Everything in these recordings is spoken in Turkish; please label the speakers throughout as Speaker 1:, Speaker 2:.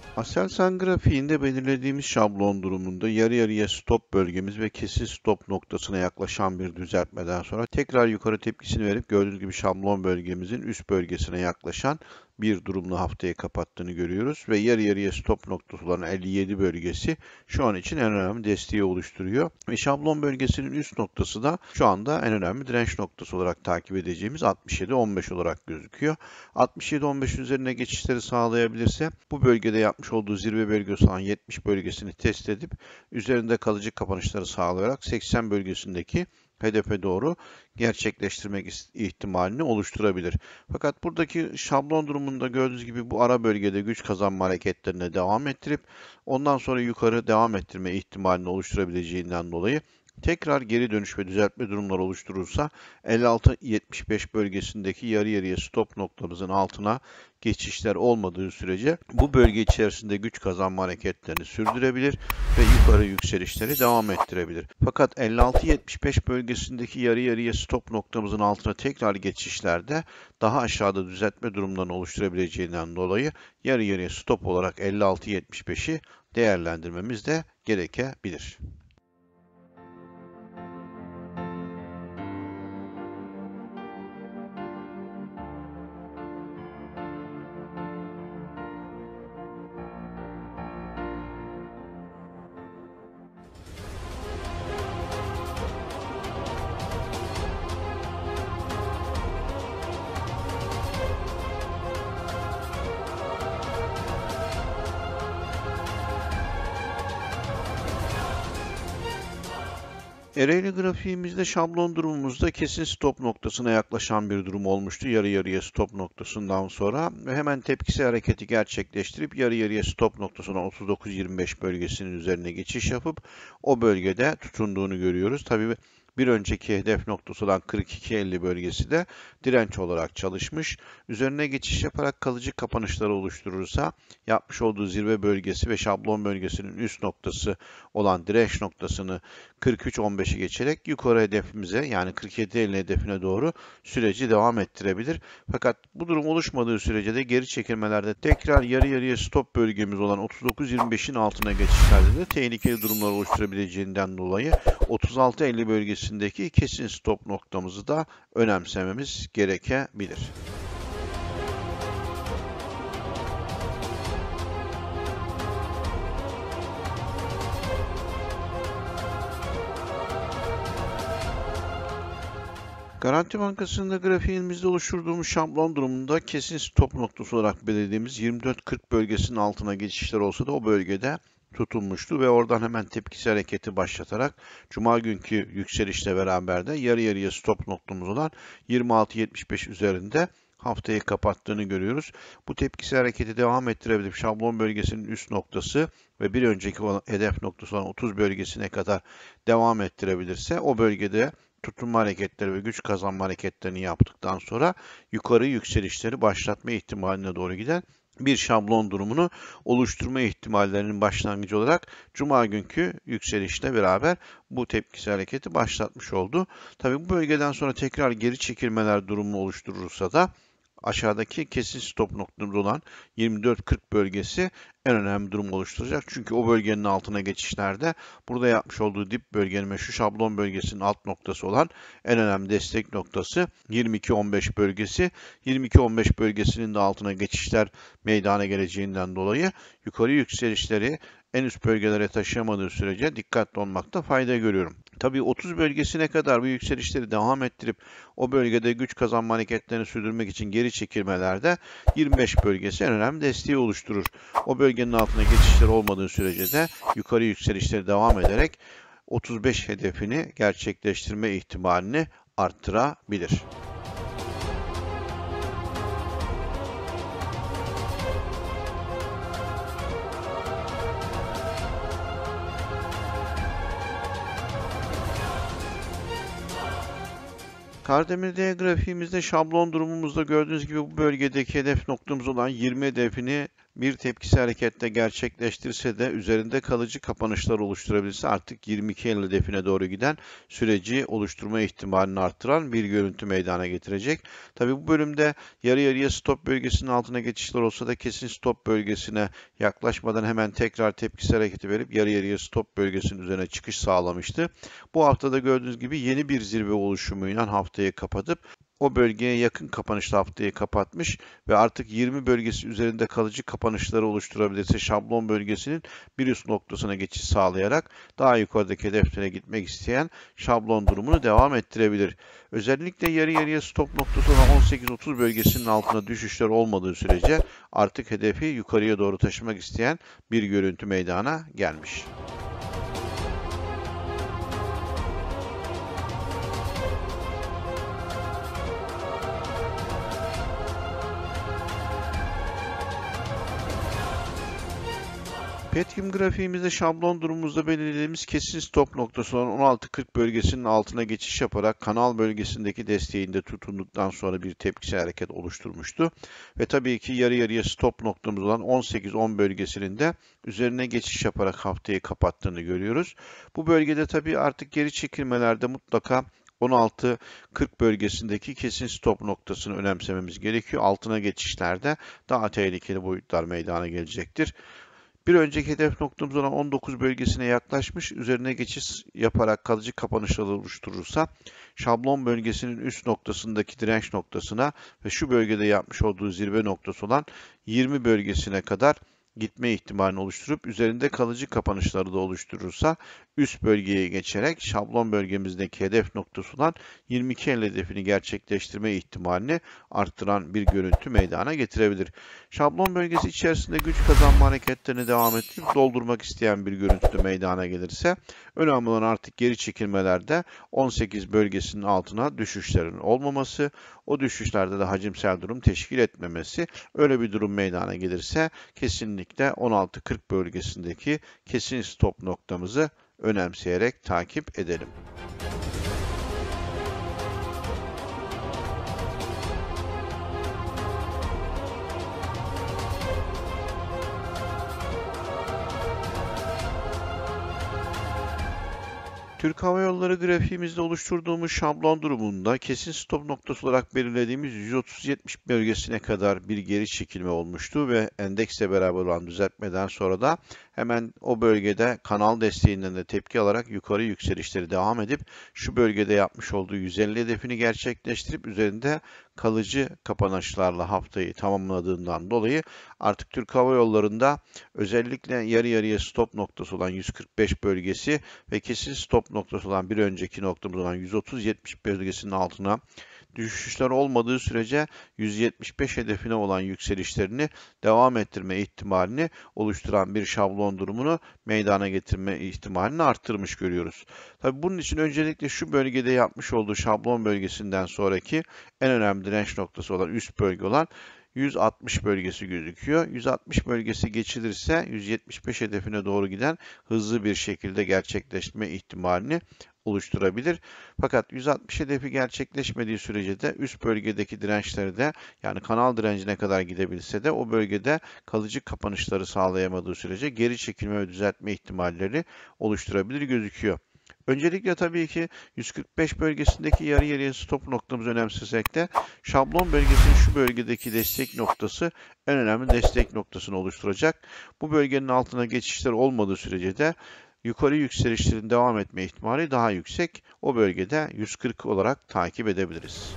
Speaker 1: Aselsan grafiğinde belirlediğimiz şablon durumunda yarı yarıya stop bölgemiz ve kesin stop noktasına yaklaşan bir düzeltmeden sonra tekrar yukarı tepkisini verip gördüğünüz gibi şablon bölgemizin üst bölgesine yaklaşan bir durumla haftayı kapattığını görüyoruz ve yarı yarıya stop noktası olan 57 bölgesi şu an için en önemli desteği oluşturuyor. Ve şablon bölgesinin üst noktası da şu anda en önemli direnç noktası olarak takip edeceğimiz 67-15 olarak gözüküyor. 67-15 üzerine geçişleri sağlayabilirse bu bölgede yapmış olduğu zirve bölgesi olan 70 bölgesini test edip üzerinde kalıcı kapanışları sağlayarak 80 bölgesindeki hedefe doğru gerçekleştirmek ihtimalini oluşturabilir. Fakat buradaki şablon durumunda gördüğünüz gibi bu ara bölgede güç kazanma hareketlerine devam ettirip ondan sonra yukarı devam ettirme ihtimalini oluşturabileceğinden dolayı tekrar geri dönüş ve düzeltme durumları oluşturursa 56-75 bölgesindeki yarı yarıya stop noktamızın altına geçişler olmadığı sürece bu bölge içerisinde güç kazanma hareketlerini sürdürebilir ve yukarı yükselişleri devam ettirebilir. Fakat 56-75 bölgesindeki yarı yarıya stop noktamızın altına tekrar geçişlerde daha aşağıda düzeltme durumlarını oluşturabileceğinden dolayı yarı yarıya stop olarak 56-75'i değerlendirmemiz de gerekebilir. Ereğli grafiğimizde şablon durumumuzda kesin stop noktasına yaklaşan bir durum olmuştu yarı yarıya stop noktasından sonra ve hemen tepkisi hareketi gerçekleştirip yarı yarıya stop noktasına 39-25 bölgesinin üzerine geçiş yapıp o bölgede tutunduğunu görüyoruz. Tabii bir önceki hedef noktası olan 42-50 bölgesi de direnç olarak çalışmış. Üzerine geçiş yaparak kalıcı kapanışları oluşturursa yapmış olduğu zirve bölgesi ve şablon bölgesinin üst noktası olan direnç noktasını 43-15'i geçerek yukarı hedefimize yani 47-50 hedefine doğru süreci devam ettirebilir. Fakat bu durum oluşmadığı sürece de geri çekilmelerde tekrar yarı yarıya stop bölgemiz olan 39-25'in altına geçişlerde de tehlikeli durumlar oluşturabileceğinden dolayı 36-50 bölgesindeki kesin stop noktamızı da önemsememiz gerekebilir. Garanti Bankası'nda grafiğimizde oluşturduğumuz şablon durumunda kesin stop noktası olarak belirlediğimiz 24-40 bölgesinin altına geçişler olsa da o bölgede tutunmuştu ve oradan hemen tepkisi hareketi başlatarak Cuma günkü yükselişle beraber de yarı yarıya stop noktamız olan 26-75 üzerinde haftayı kapattığını görüyoruz. Bu tepkisi hareketi devam ettirebilip şablon bölgesinin üst noktası ve bir önceki hedef noktası olan 30 bölgesine kadar devam ettirebilirse o bölgede tutunma hareketleri ve güç kazanma hareketlerini yaptıktan sonra yukarı yükselişleri başlatma ihtimaline doğru giden bir şablon durumunu oluşturma ihtimallerinin başlangıcı olarak Cuma günkü yükselişle beraber bu tepkisi hareketi başlatmış oldu. Tabii bu bölgeden sonra tekrar geri çekilmeler durumu oluşturursa da aşağıdaki kesin stop noktamız olan 24-40 bölgesi en önemli durum oluşturacak. Çünkü o bölgenin altına geçişlerde burada yapmış olduğu dip bölgenin ve şu şablon bölgesinin alt noktası olan en önemli destek noktası 22-15 bölgesi. 22-15 bölgesinin de altına geçişler meydana geleceğinden dolayı yukarı yükselişleri en üst bölgelere taşıyamadığı sürece dikkatli olmakta fayda görüyorum. Tabii 30 bölgesine kadar bu yükselişleri devam ettirip o bölgede güç kazanma hareketlerini sürdürmek için geri çekilmelerde 25 bölgesi en önemli desteği oluşturur. O bölgenin altına geçişler olmadığı sürece de yukarı yükselişleri devam ederek 35 hedefini gerçekleştirme ihtimalini arttırabilir. Kardemir D grafiğimizde şablon durumumuzda gördüğünüz gibi bu bölgedeki hedef noktamız olan 20 hedefini bir tepkisi harekette gerçekleştirse de üzerinde kalıcı kapanışlar oluşturabilirse artık 22.50 hedefine doğru giden süreci oluşturma ihtimalini arttıran bir görüntü meydana getirecek. Tabii bu bölümde yarı yarıya stop bölgesinin altına geçişler olsa da kesin stop bölgesine yaklaşmadan hemen tekrar tepkisi hareketi verip yarı yarıya stop bölgesinin üzerine çıkış sağlamıştı. Bu haftada gördüğünüz gibi yeni bir zirve oluşumuyla haftayı kapatıp o bölgeye yakın kapanışlı haftayı kapatmış ve artık 20 bölgesi üzerinde kalıcı kapanışları oluşturabilirse şablon bölgesinin bir üst noktasına geçiş sağlayarak daha yukarıdaki hedeflere gitmek isteyen şablon durumunu devam ettirebilir. Özellikle yarı yarıya stop noktası olan 18.30 bölgesinin altına düşüşler olmadığı sürece artık hedefi yukarıya doğru taşımak isteyen bir görüntü meydana gelmiş. Petkim grafiğimizde şablon durumumuzda belirlediğimiz kesin stop noktası olan 16.40 bölgesinin altına geçiş yaparak kanal bölgesindeki desteğinde tutunduktan sonra bir tepkisel hareket oluşturmuştu. Ve tabii ki yarı yarıya stop noktamız olan 18.10 bölgesinin de üzerine geçiş yaparak haftayı kapattığını görüyoruz. Bu bölgede tabii artık geri çekilmelerde mutlaka 16.40 bölgesindeki kesin stop noktasını önemsememiz gerekiyor. Altına geçişlerde daha tehlikeli boyutlar meydana gelecektir. Bir önceki hedef noktamız olan 19 bölgesine yaklaşmış, üzerine geçiş yaparak kalıcı kapanışlar oluşturursa, şablon bölgesinin üst noktasındaki direnç noktasına ve şu bölgede yapmış olduğu zirve noktası olan 20 bölgesine kadar gitme ihtimalini oluşturup üzerinde kalıcı kapanışları da oluşturursa üst bölgeye geçerek şablon bölgemizdeki hedef noktası olan 22.50 hedefini gerçekleştirme ihtimalini arttıran bir görüntü meydana getirebilir. Şablon bölgesi içerisinde güç kazanma hareketlerini devam ettirip doldurmak isteyen bir görüntü de meydana gelirse önemli olan artık geri çekilmelerde 18 bölgesinin altına düşüşlerin olmaması, o düşüşlerde de hacimsel durum teşkil etmemesi. Öyle bir durum meydana gelirse kesinlikle 16.40 bölgesindeki kesin stop noktamızı önemseyerek takip edelim. Türk Hava Yolları grafiğimizde oluşturduğumuz şablon durumunda kesin stop noktası olarak belirlediğimiz 130-70 bölgesine kadar bir geri çekilme olmuştu ve endeksle beraber olan düzeltmeden sonra da hemen o bölgede kanal desteğinden de tepki alarak yukarı yükselişleri devam edip şu bölgede yapmış olduğu 150 hedefini gerçekleştirip üzerinde kalıcı kapanışlarla haftayı tamamladığından dolayı artık Türk Hava Yolları'nda özellikle yarı yarıya stop noktası olan 145 bölgesi ve kesin stop noktası olan bir önceki noktamız olan 130-70 bölgesinin altına düşüşler olmadığı sürece 175 hedefine olan yükselişlerini devam ettirme ihtimalini oluşturan bir şablon durumunu meydana getirme ihtimalini arttırmış görüyoruz. Tabii bunun için öncelikle şu bölgede yapmış olduğu şablon bölgesinden sonraki en önemli direnç noktası olan üst bölge olan 160 bölgesi gözüküyor. 160 bölgesi geçilirse 175 hedefine doğru giden hızlı bir şekilde gerçekleşme ihtimalini oluşturabilir. Fakat 160 hedefi gerçekleşmediği sürece de üst bölgedeki dirençleri de yani kanal direncine kadar gidebilse de o bölgede kalıcı kapanışları sağlayamadığı sürece geri çekilme ve düzeltme ihtimalleri oluşturabilir gözüküyor. Öncelikle tabii ki 145 bölgesindeki yarı yarıya stop noktamızı önemsesek de şablon bölgesinin şu bölgedeki destek noktası en önemli destek noktasını oluşturacak. Bu bölgenin altına geçişler olmadığı sürece de yukarı yükselişlerin devam etme ihtimali daha yüksek. O bölgede 140 olarak takip edebiliriz.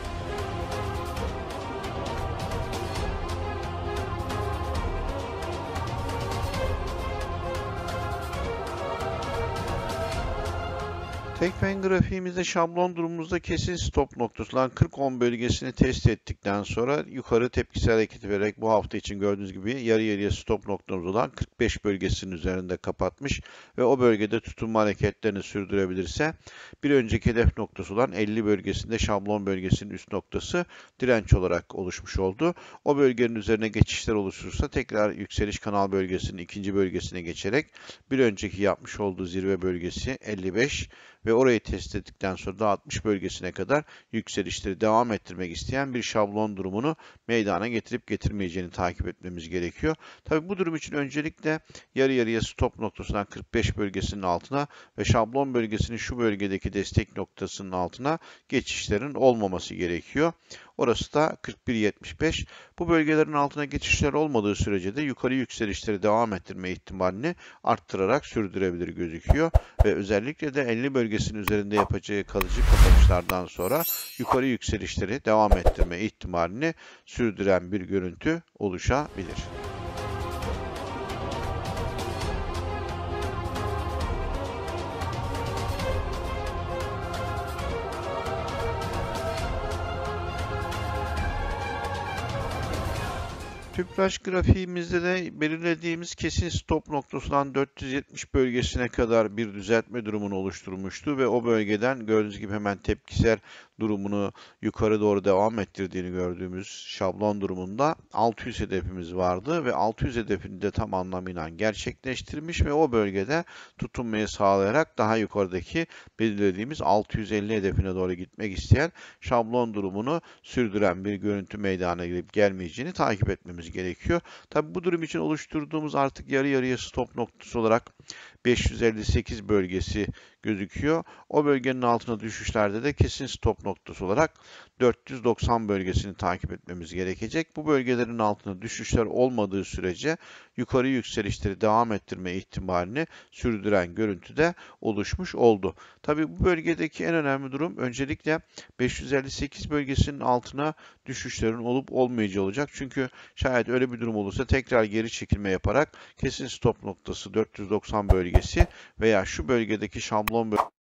Speaker 1: Tekfen grafiğimizde şablon durumumuzda kesin stop noktası olan 40-10 bölgesini test ettikten sonra yukarı tepkisel hareketi vererek bu hafta için gördüğünüz gibi yarı yarıya stop noktamız olan 45 bölgesinin üzerinde kapatmış ve o bölgede tutunma hareketlerini sürdürebilirse bir önceki hedef noktası olan 50 bölgesinde şablon bölgesinin üst noktası direnç olarak oluşmuş oldu. O bölgenin üzerine geçişler oluşursa tekrar yükseliş kanal bölgesinin ikinci bölgesine geçerek bir önceki yapmış olduğu zirve bölgesi 55 ve orayı test ettikten sonra da 60 bölgesine kadar yükselişleri devam ettirmek isteyen bir şablon durumunu meydana getirip getirmeyeceğini takip etmemiz gerekiyor. Tabii bu durum için öncelikle yarı yarıya stop noktasından 45 bölgesinin altına ve şablon bölgesinin şu bölgedeki destek noktasının altına geçişlerin olmaması gerekiyor. Orası da 41.75. Bu bölgelerin altına geçişler olmadığı sürece de yukarı yükselişleri devam ettirme ihtimalini arttırarak sürdürebilir gözüküyor. Ve özellikle de 50 bölgesinin üzerinde yapacağı kalıcı kapanışlardan sonra yukarı yükselişleri devam ettirme ihtimalini sürdüren bir görüntü oluşabilir. Tüpraş grafiğimizde de belirlediğimiz kesin stop noktasından 470 bölgesine kadar bir düzeltme durumunu oluşturmuştu ve o bölgeden gördüğünüz gibi hemen tepkisel durumunu yukarı doğru devam ettirdiğini gördüğümüz şablon durumunda 600 hedefimiz vardı ve 600 hedefini de tam anlamıyla gerçekleştirmiş ve o bölgede tutunmayı sağlayarak daha yukarıdaki belirlediğimiz 650 hedefine doğru gitmek isteyen şablon durumunu sürdüren bir görüntü meydana gelip gelmeyeceğini takip etmemiz gerekiyor. Tabi bu durum için oluşturduğumuz artık yarı yarıya stop noktası olarak 558 bölgesi gözüküyor. O bölgenin altına düşüşlerde de kesin stop noktası olarak 490 bölgesini takip etmemiz gerekecek. Bu bölgelerin altına düşüşler olmadığı sürece yukarı yükselişleri devam ettirme ihtimalini sürdüren görüntü de oluşmuş oldu. Tabii bu bölgedeki en önemli durum öncelikle 558 bölgesinin altına düşüşlerin olup olmayacağı olacak. Çünkü şayet öyle bir durum olursa tekrar geri çekilme yaparak kesin stop noktası 490 bölgesi veya şu bölgedeki şablon